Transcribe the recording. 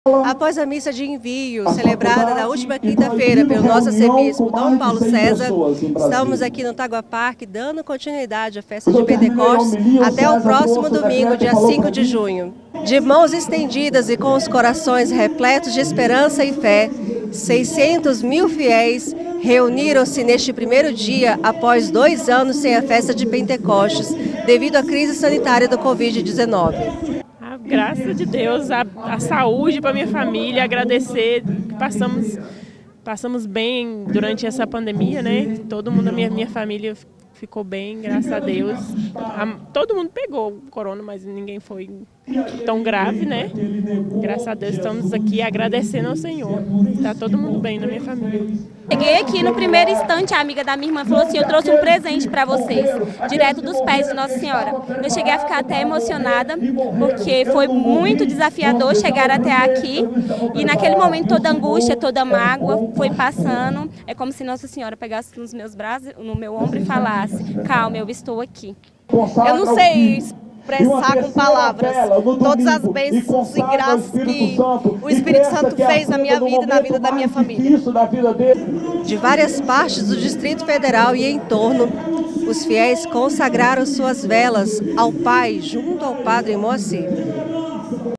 Após a missa de envio, celebrada na última quinta-feira pelo nosso arcebispo Dom Paulo César, estamos aqui no Tagua Parque dando continuidade à festa de Pentecostes até o próximo domingo, dia 5 de junho. De mãos estendidas e com os corações repletos de esperança e fé, 600 mil fiéis reuniram-se neste primeiro dia após 2 anos sem a festa de Pentecostes, devido à crise sanitária do Covid-19. Graças de Deus, a saúde para minha família, agradecer que passamos bem durante essa pandemia, né? Todo mundo, a minha família ficou bem, graças a Deus. Todo mundo pegou o corona, mas ninguém foi tão grave, né? Graças a Deus estamos aqui agradecendo ao Senhor. Está todo mundo bem na minha família. Cheguei aqui no primeiro instante, a amiga da minha irmã falou assim: eu trouxe um presente para vocês, direto dos pés de Nossa Senhora. Eu cheguei a ficar até emocionada, porque foi muito desafiador chegar até aqui. E naquele momento toda angústia, toda mágoa foi passando. É como se Nossa Senhora pegasse nos meus braços, no meu ombro e falasse: calma, eu estou aqui. Eu não sei expressar com palavras todas as bênçãos e graças que o Espírito Santo fez na minha vida e na vida da minha família. De várias partes do Distrito Federal e em torno, os fiéis consagraram suas velas ao Pai junto ao Padre Moacir.